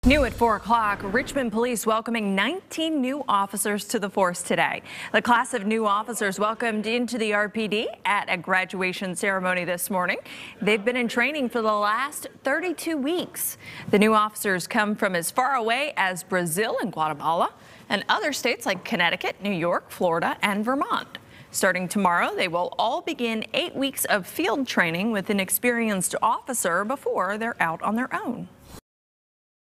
New at 4 o'clock, Richmond police welcoming 19 new officers to the force today. The class of new officers welcomed into the RPD at a graduation ceremony this morning. They've been in training for the last 32 weeks. The new officers come from as far away as Brazil and Guatemala and other states like Connecticut, New York, Florida, and Vermont. Starting tomorrow, they will all begin 8 weeks of field training with an experienced officer before they're out on their own.